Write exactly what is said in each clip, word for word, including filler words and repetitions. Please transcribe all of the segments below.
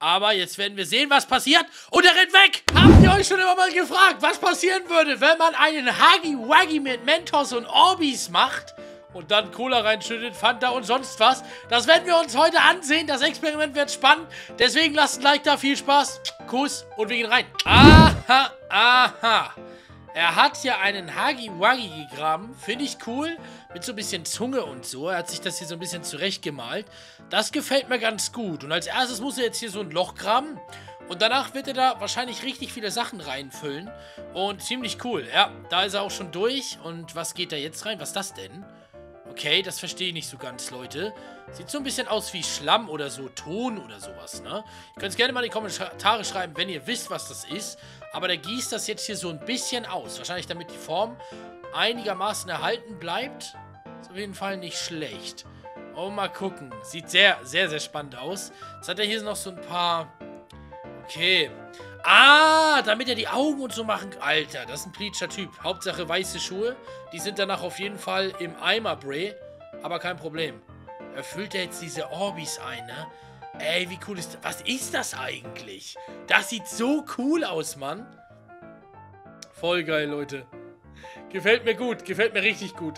Aber jetzt werden wir sehen, was passiert. Und er rennt weg. Habt ihr euch schon immer mal gefragt, was passieren würde, wenn man einen Huggy Wuggy mit Mentos und Orbis macht und dann Cola reinschüttet, Fanta und sonst was? Das werden wir uns heute ansehen. Das Experiment wird spannend. Deswegen lasst ein Like da. Viel Spaß. Kuss und wir gehen rein. Aha, aha. Er hat hier einen Huggy Wuggy gegraben. Finde ich cool. Mit so ein bisschen Zunge und so. Er hat sich das hier so ein bisschen zurechtgemalt. Das gefällt mir ganz gut. Und als erstes muss er jetzt hier so ein Loch graben. Und danach wird er da wahrscheinlich richtig viele Sachen reinfüllen. Und ziemlich cool. Ja, da ist er auch schon durch. Und was geht da jetzt rein? Was ist das denn? Okay, das verstehe ich nicht so ganz, Leute. Sieht so ein bisschen aus wie Schlamm oder so, Ton oder sowas, ne? Ihr könnt es gerne mal in die Kommentare schreiben, wenn ihr wisst, was das ist. Aber der gießt das jetzt hier so ein bisschen aus. Wahrscheinlich, damit die Form einigermaßen erhalten bleibt. Ist auf jeden Fall nicht schlecht. Oh, mal gucken. Sieht sehr, sehr, sehr spannend aus. Jetzt hat er hier noch so ein paar... Okay. Ah, damit er die Augen und so machen kann. Alter, das ist ein Bleacher Typ. Hauptsache weiße Schuhe. Die sind danach auf jeden Fall im Eimer, Bray. Aber kein Problem. Erfüllt er jetzt diese Orbis ein, ne? Ey, wie cool ist das? Was ist das eigentlich? Das sieht so cool aus, Mann. Voll geil, Leute. Gefällt mir gut. Gefällt mir richtig gut.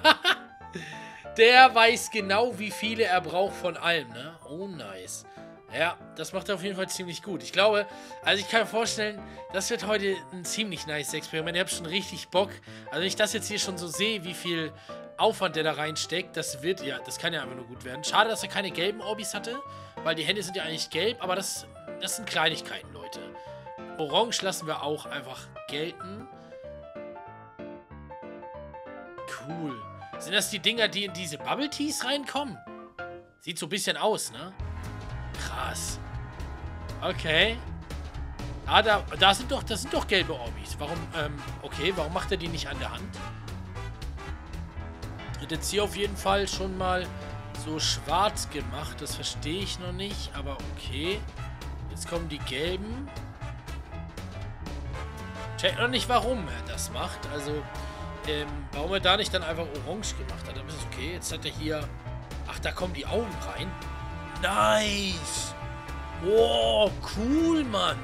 Der weiß genau, wie viele er braucht von allem, ne? Oh, nice. Ja, das macht er auf jeden Fall ziemlich gut. Ich glaube, also ich kann mir vorstellen, das wird heute ein ziemlich nice Experiment. Ich habe schon richtig Bock. Also wenn ich das jetzt hier schon so sehe, wie viel Aufwand der da reinsteckt, das wird, ja, das kann ja einfach nur gut werden. Schade, dass er keine gelben Orbis hatte, weil die Hände sind ja eigentlich gelb, aber das, das sind Kleinigkeiten, Leute. Orange lassen wir auch einfach gelten. Cool. Sind das die Dinger, die in diese Bubble Teas reinkommen? Sieht so ein bisschen aus, ne? Krass. Okay. Ah, da, da sind doch, das sind doch gelbe Orbis. Warum, ähm, okay, warum macht er die nicht an der Hand? Hat jetzt hier auf jeden Fall schon mal so schwarz gemacht. Das verstehe ich noch nicht, aber okay. Jetzt kommen die gelben. Check noch nicht, warum er das macht. Also, ähm, warum er da nicht dann einfach orange gemacht hat. Aber ist okay. Jetzt hat er hier... Ach, da kommen die Augen rein. Nice. Oh, cool, Mann.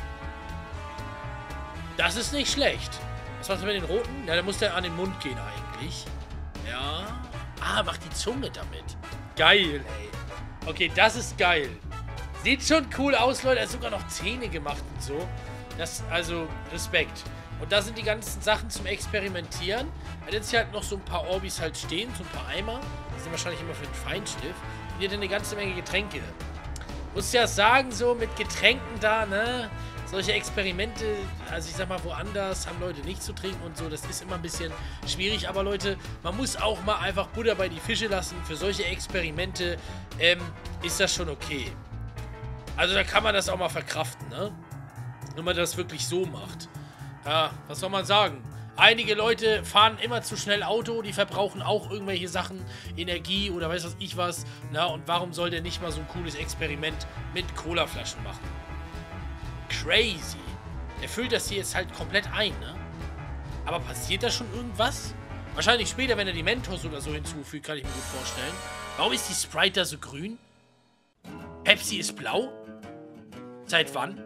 Das ist nicht schlecht. Was macht er mit den roten? Ja, da muss der an den Mund gehen eigentlich. Ja. Ah, macht die Zunge damit. Geil, ey. Okay, das ist geil. Sieht schon cool aus, Leute. Er hat sogar noch Zähne gemacht und so. Das, also, Respekt. Und da sind die ganzen Sachen zum Experimentieren. Er hat jetzt hier halt noch so ein paar Orbis halt stehen, so ein paar Eimer. Die sind wahrscheinlich immer für den Feinschliff. Und hier hat eine ganze Menge Getränke. Muss ja sagen, so mit Getränken da, ne? Solche Experimente, also ich sag mal, woanders haben Leute nicht zu trinken und so. Das ist immer ein bisschen schwierig. Aber Leute, man muss auch mal einfach Butter bei die Fische lassen. Für solche Experimente ähm, ist das schon okay. Also da kann man das auch mal verkraften, ne? Wenn man das wirklich so macht. Ja, was soll man sagen? Einige Leute fahren immer zu schnell Auto, die verbrauchen auch irgendwelche Sachen, Energie oder weiß was ich was. Na, und warum soll der nicht mal so ein cooles Experiment mit Colaflaschen machen? Crazy. Der füllt das hier jetzt halt komplett ein, ne? Aber passiert da schon irgendwas? Wahrscheinlich später, wenn er die Mentos oder so hinzufügt, kann ich mir gut vorstellen. Warum ist die Sprite da so grün? Pepsi ist blau? Seit wann?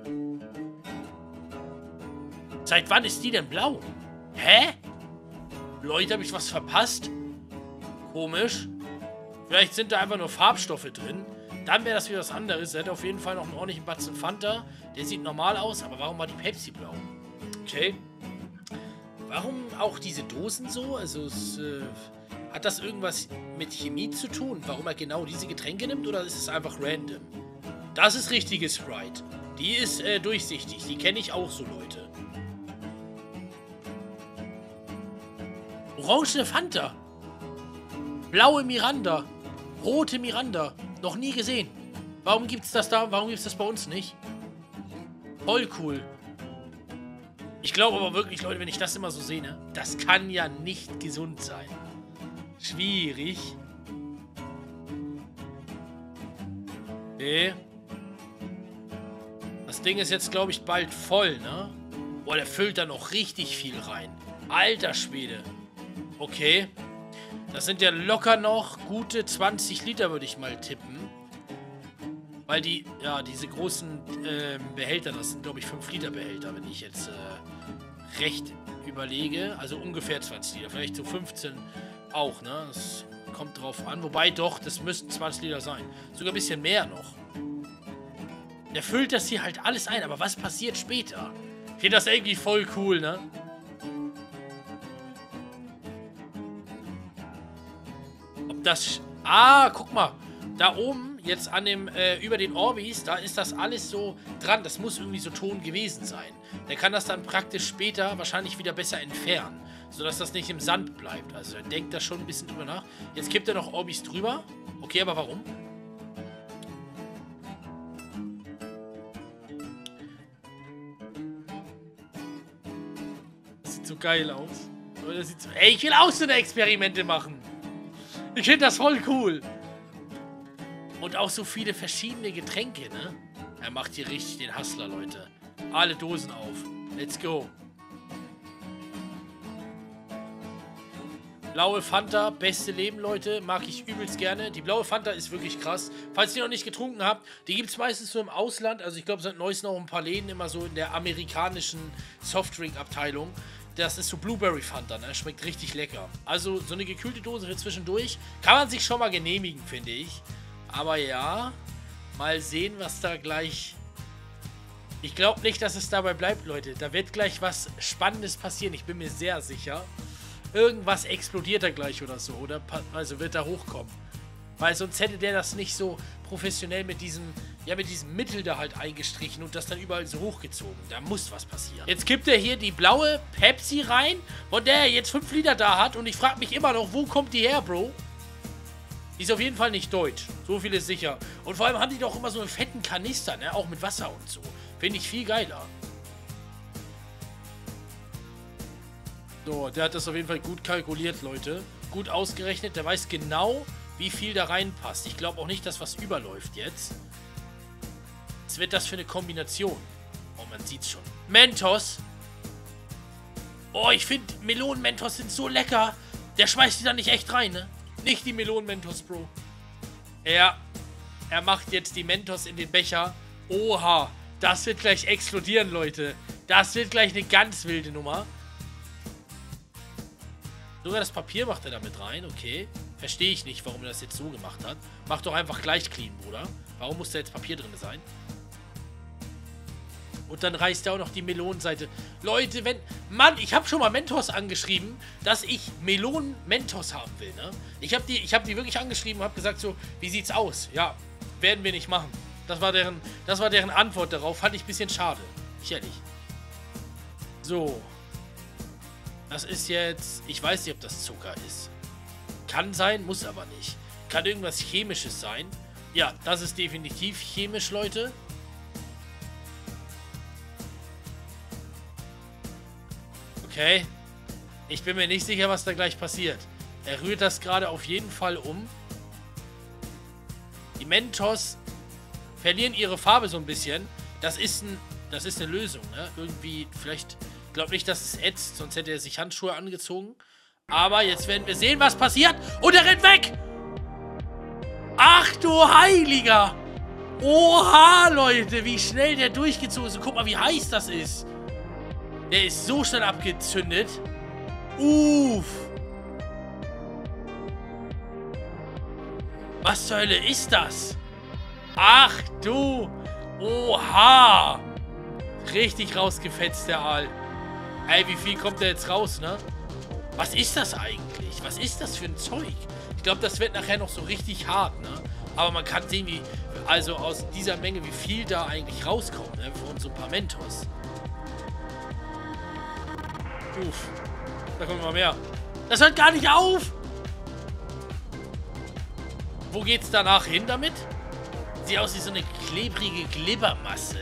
Seit wann ist die denn blau? Hä? Leute, habe ich was verpasst? Komisch. Vielleicht sind da einfach nur Farbstoffe drin. Dann wäre das wieder was anderes. Er hat auf jeden Fall noch einen ordentlichen Batzen Fanta. Der sieht normal aus, aber warum war die Pepsi blau? Okay. Warum auch diese Dosen so? Also, es, äh, hat das irgendwas mit Chemie zu tun? Warum er genau diese Getränke nimmt? Oder ist es einfach random? Das ist richtige Sprite. Die ist äh, durchsichtig. Die kenne ich auch so, Leute. Orange Fanta. Blaue Miranda. Rote Miranda. Noch nie gesehen. Warum gibt's das da? Warum gibt's das bei uns nicht? Voll cool. Ich glaube aber wirklich, Leute, wenn ich das immer so sehe, ne? Das kann ja nicht gesund sein. Schwierig. Okay. Das Ding ist jetzt, glaube ich, bald voll, ne? Boah, der füllt da noch richtig viel rein. Alter Schwede. Okay. Das sind ja locker noch gute zwanzig Liter, würde ich mal tippen. Weil die, ja, diese großen äh, Behälter, das sind, glaube ich, fünf Liter Behälter, wenn ich jetzt äh, recht überlege. Also ungefähr zwanzig Liter, vielleicht so fünfzehn auch, ne? Das kommt drauf an. Wobei doch, das müssten zwanzig Liter sein. Sogar ein bisschen mehr noch. Der füllt das hier halt alles ein, aber was passiert später? Ich finde das irgendwie voll cool, ne? Ob das... Ah, guck mal. Da oben, jetzt an dem, äh, über den Orbis, da ist das alles so dran. Das muss irgendwie so Ton gewesen sein. Der kann das dann praktisch später wahrscheinlich wieder besser entfernen, sodass das nicht im Sand bleibt. Also er denkt da schon ein bisschen drüber nach. Jetzt kippt er noch Orbis drüber. Okay, aber warum? Das sieht so geil aus. Das sieht so, ey, ich will auch so eine Experimente machen. Ich finde das voll cool. Und auch so viele verschiedene Getränke, ne? Er macht hier richtig den Hustler, Leute. Alle Dosen auf. Let's go. Blaue Fanta, beste Leben, Leute. Mag ich übelst gerne. Die blaue Fanta ist wirklich krass. Falls ihr noch nicht getrunken habt, die gibt es meistens so im Ausland. Also ich glaube, seit neuestem auch ein paar Läden immer so in der amerikanischen Softdrink-Abteilung. Das ist so Blueberry Fanta, ne? Schmeckt richtig lecker. Also so eine gekühlte Dose für zwischendurch kann man sich schon mal genehmigen, finde ich. Aber ja, mal sehen, was da gleich... Ich glaube nicht, dass es dabei bleibt, Leute. Da wird gleich was Spannendes passieren. Ich bin mir sehr sicher. Irgendwas explodiert da gleich oder so. Oder also wird da hochkommen. Weil sonst hätte der das nicht so professionell mit diesem, ja, mit diesem Mittel da halt eingestrichen und das dann überall so hochgezogen. Da muss was passieren. Jetzt kippt er hier die blaue Pepsi rein, von der er jetzt fünf Liter da hat. Und ich frage mich immer noch, wo kommt die her, Bro? Die ist auf jeden Fall nicht deutsch. So viel ist sicher. Und vor allem haben die doch immer so einen fetten Kanister, ne? Auch mit Wasser und so. Finde ich viel geiler. So, der hat das auf jeden Fall gut kalkuliert, Leute. Gut ausgerechnet. Der weiß genau, wie viel da reinpasst. Ich glaube auch nicht, dass was überläuft jetzt. Was wird das für eine Kombination? Oh, man sieht's schon. Mentos. Oh, ich finde, Melonen-Mentos sind so lecker. Der schmeißt die da nicht echt rein, ne? Nicht die Melonen-Mentos, Bro. Er, er macht jetzt die Mentos in den Becher. Oha, das wird gleich explodieren, Leute. Das wird gleich eine ganz wilde Nummer. Sogar das Papier macht er damit rein, okay. Verstehe ich nicht, warum er das jetzt so gemacht hat. Mach doch einfach gleich clean, Bruder. Warum muss da jetzt Papier drin sein? Und dann reißt er auch noch die Melonenseite. Leute, wenn... Mann, ich habe schon mal Mentos angeschrieben, dass ich Melonen-Mentos haben will, ne? Ich habe die, ich hab die wirklich angeschrieben und habe gesagt so, wie sieht's aus? Ja, werden wir nicht machen. Das war deren, das war deren Antwort darauf. Fand ich ein bisschen schade. Ehrlich. So. Das ist jetzt... Ich weiß nicht, ob das Zucker ist. Kann sein, muss aber nicht. Kann irgendwas Chemisches sein. Ja, das ist definitiv chemisch, Leute. Okay. Ich bin mir nicht sicher, was da gleich passiert. Er rührt das gerade auf jeden Fall um. Die Mentos verlieren ihre Farbe so ein bisschen. Das ist, ein, das ist eine Lösung, ne? Irgendwie, vielleicht... Ich glaube nicht, dass es ätzt, sonst hätte er sich Handschuhe angezogen. Aber jetzt werden wir sehen, was passiert. Und er rennt weg! Ach du Heiliger! Oha, Leute, wie schnell der durchgezogen ist. Guck mal, wie heiß das ist. Der ist so schnell abgezündet. Uff. Was zur Hölle ist das? Ach du. Oha. Richtig rausgefetzt, der Aal. Ey, wie viel kommt der jetzt raus, ne? Was ist das eigentlich? Was ist das für ein Zeug? Ich glaube, das wird nachher noch so richtig hart, ne? Aber man kann sehen, wie, also aus dieser Menge, wie viel da eigentlich rauskommt, ne? Von so ein paar Mentos. Uff. Da kommt immer mehr. Das hört gar nicht auf! Wo geht's danach hin damit? Sieht aus wie so eine klebrige Glibbermasse.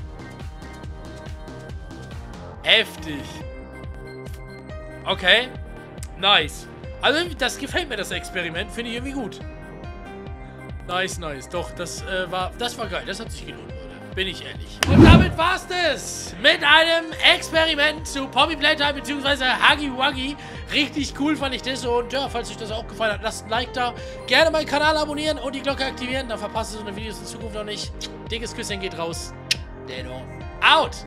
Heftig. Okay. Nice. Also, das gefällt mir, das Experiment. Finde ich irgendwie gut. Nice, nice. Doch, das äh, war das war geil. Das hat sich gelohnt, Leute. Bin ich ehrlich. Und damit war's das mit einem Experiment zu Poppy Playtime bzw. Huggy Wuggy. Richtig cool fand ich das. Und ja, falls euch das auch gefallen hat, lasst ein Like da. Gerne meinen Kanal abonnieren und die Glocke aktivieren. Dann verpasst ihr so eine Videos in Zukunft noch nicht. Dickes Küsschen geht raus. Deno. Out!